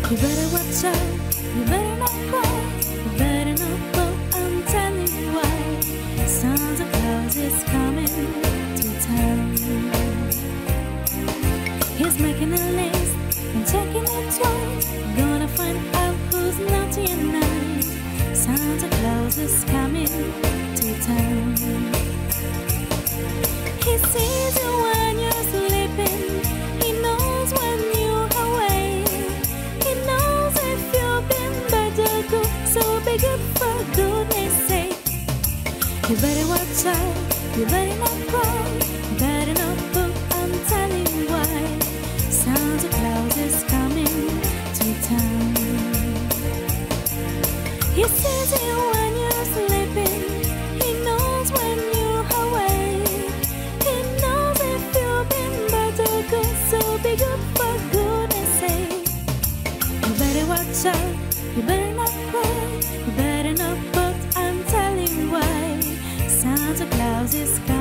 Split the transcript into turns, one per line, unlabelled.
You better watch out, you better not cry, you better not poke, I'm telling you why. Santa Claus is coming to town. He's making a list and checking it twice, gonna find out who's naughty and nice. Santa Claus is coming to town. He sees you when you're sleeping, he knows when you're awake, he knows if you've been bad or good, so be good for goodness sake. You better watch out, you better not cry, you better not poke, I'm telling you why. Santa Claus is coming to town. He sees you when you're sleeping, he knows when you're awake, he knows if you've been bad or good, so be good for goodness sake. You better watch out, you better not cry, you better not poke, I'm telling you why. Santa Claus is coming